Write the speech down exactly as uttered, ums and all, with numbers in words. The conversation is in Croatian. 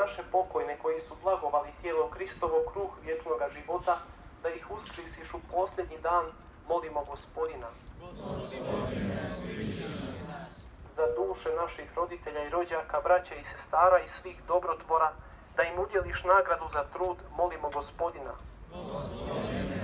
naše pokojne koji su blagovali tijelo Kristovo kruh vječnoga života, da ih uskrsliš u posljednji dan, molimo Gospodina. Gospodine, za duše naših roditelja i rođaka, braća i sestara i svih dobrotvora, da im udjeliš nagradu za trud, molimo Gospodina. Gospodine,